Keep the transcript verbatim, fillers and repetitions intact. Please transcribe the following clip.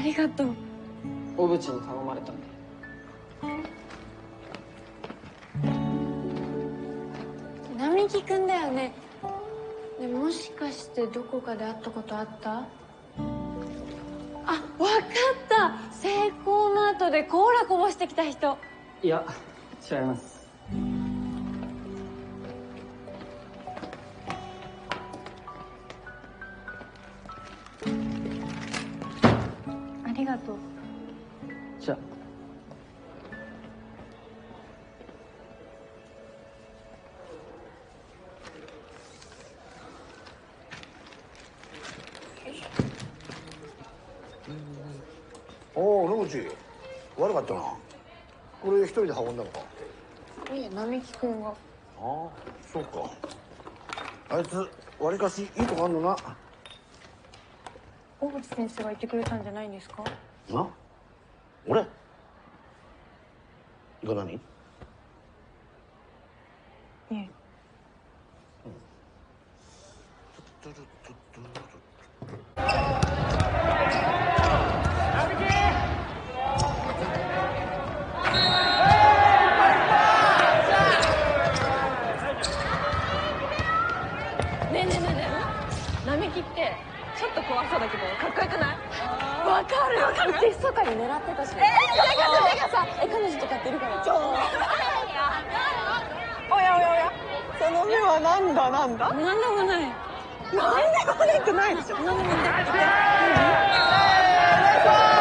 りがとう。 小渕に頼まれたんで。 並木くんだよね。ね、もしかしてどこかで会ったことあった？あ、わかった。セイコーマートでコーラこぼしてきた人。 いや、違います。 ありがとう。 じゃあ。 おお、野口。悪かったな。これ一人で運んだのか。 いえ、並木くんが。 ああ、そうか。あいつ、わりかしいいとこあんのな。 小渕先生が言ってくれたんじゃないんですか？ な？俺？が何？いえ。 ねえねえねえねえ、並木ってちょっと怖そうだけどかっこよくない？わかるわかる。うち密かに狙ってたし。えー、てかさてかさ、え、彼女とかっているから。ちょ。 おやおやおや、その目はなんだなんだ？ なんでもない。 なんでもなくないでしょ。 なんでもない。 お願いします。